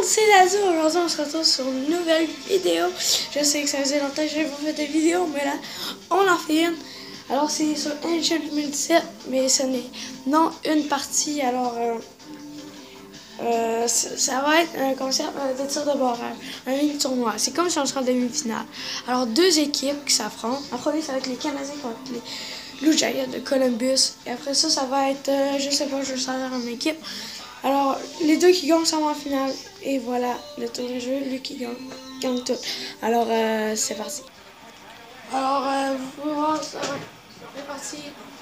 monde, c'est Lazio. Aujourd'hui, on se retrouve sur une nouvelle vidéo. Je sais que ça faisait longtemps que je n'avais pas fait de vidéo, mais là, on en fait une. Alors, c'est sur NHL 2017, mais ce n'est non une partie. Alors, ça va être un concept de tir de barrage, un mini-tournoi. C'est comme si on serait en demi-finale. Alors, deux équipes qui s'affrontent. En premier, ça va être les Canadiens contre les Blue Jackets de Columbus. Et après ça, ça va être, je sais pas, je vais choisir une équipe. Alors, les deux qui gagnent sont en finale. Et voilà, le tour de jeu, lui qui gagne tout. Alors, c'est parti. Alors, vous pouvez voir, ça va être c'est parti.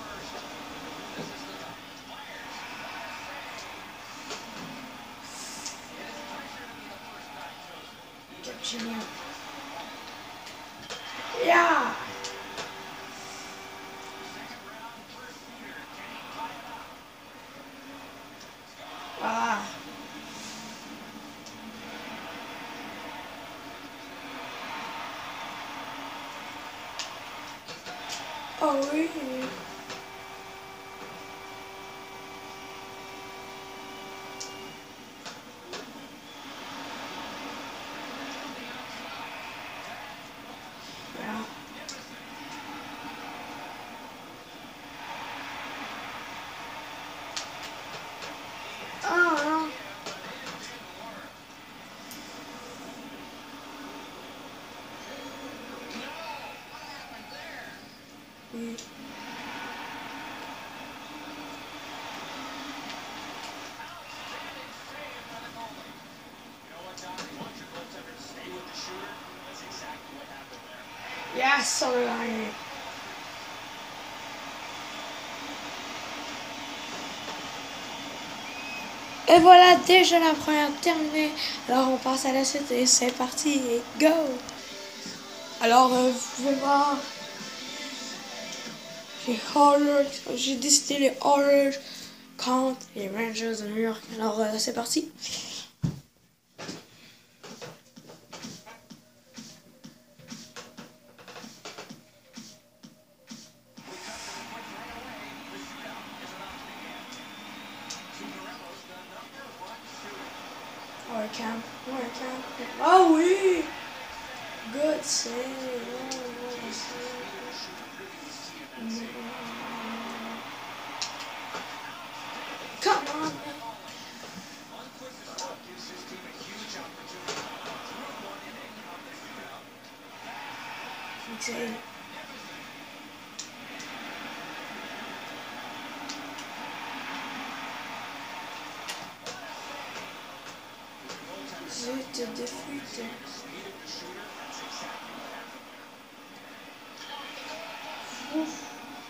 Génial. Yeah! Ah! Oh oui! Yeah. Ah non! Oui. Yes, sur le line. Et voilà, déjà la première terminée. Alors on passe à la suite et c'est parti et go! Alors vous pouvez voir, j'ai décidé les Oilers contre les Rangers de New York. Alors c'est parti. Camp. Oh oui! Good save. Come on, man. Okay. Zut, de fuite. Ouf.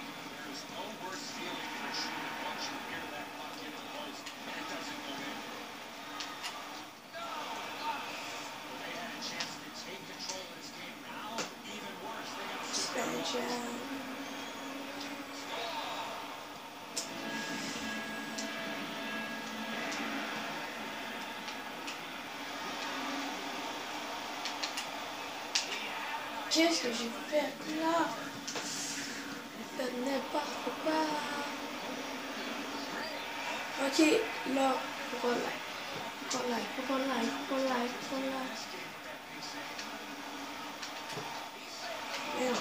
Qu'est-ce que j'ai fait là? J'ai fait n'importe quoi. Ok, là, faut pas live. Merde.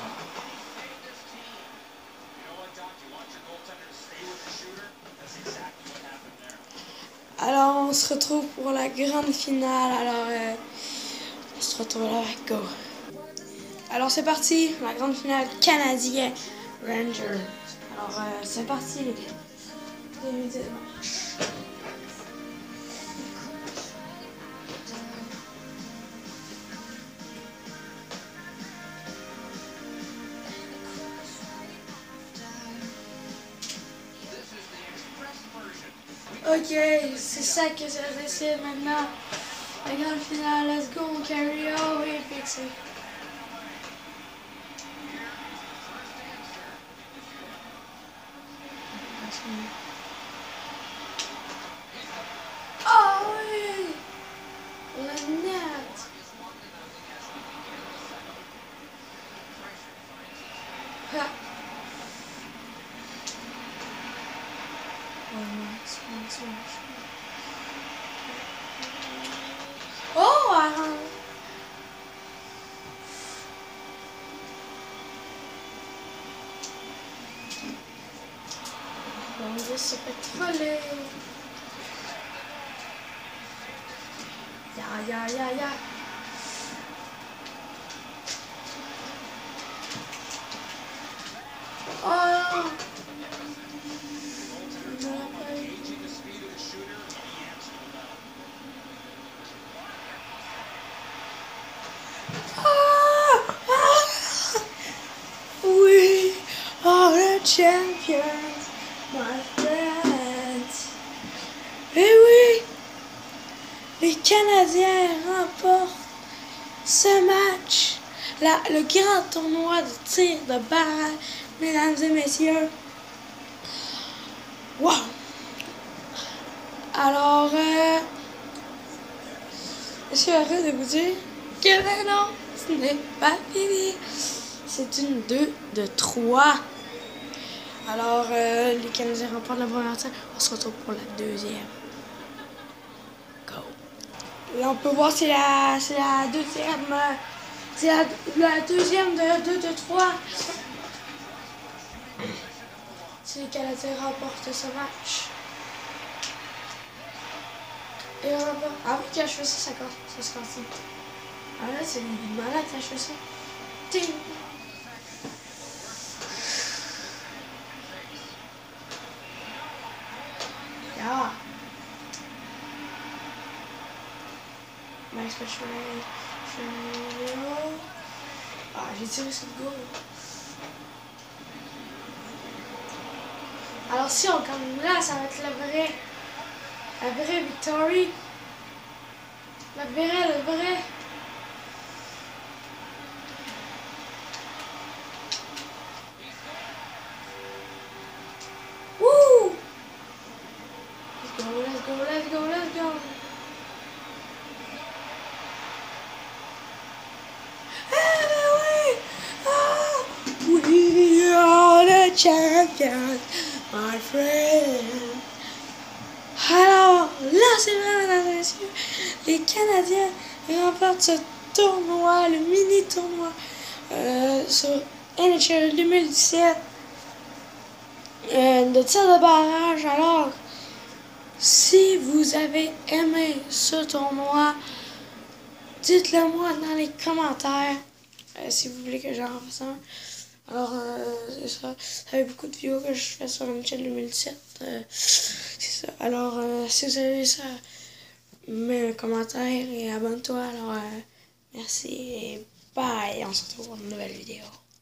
Alors, on se retrouve pour la grande finale. Alors, on se retrouve là, go. Alors, c'est parti, la grande finale canadien Ranger. Alors, c'est parti. Ok, c'est ça que ça décide maintenant. La grande finale, let's go, carry on et fixé. Oh oui! La net! Ha! Oh non, c'est bon. se fait troller. Ya. Oh! We are the champions, my friends. Et oui, les Canadiens remportent ce match, le grand tournoi de tir de barrage, mesdames et messieurs. Wow! Alors, je suis heureux de vous dire que ben non, ce n'est pas fini. C'est une 2 de 3. Alors, les Canadiens remportent la première titre. On se retrouve pour la deuxième. Go! Là, on peut voir, c'est la deuxième. C'est la deuxième de 2 de 3. Si les Canadiens remportent ce match. Et on remporte. Ah oui, qui a joué ça, ça se casse. Ah là, c'est une malade qui a joué ça. Ting! Ja. Max Pacioretty. Ah, j'ai tiré ce goal. Alors si on gagne là, ça va être la vraie victory. Le vrai. Woo! Let's go. We are the champions, my friend. Alors, là, c'est vrai, mesdames et messieurs, les Canadiens remportent ce tournoi, le mini-tournoi sur NHL 2017 de tir de barrage. Alors, si vous avez aimé ce tournoi, dites-le moi dans les commentaires si vous voulez que j'en fasse un. Alors, c'est ça. Ça fait beaucoup de vidéos que je fais sur NHL 2017. C'est ça. Alors, si vous avez vu ça, mets un commentaire et abonne-toi. Alors, merci et bye. On se retrouve pour une nouvelle vidéo.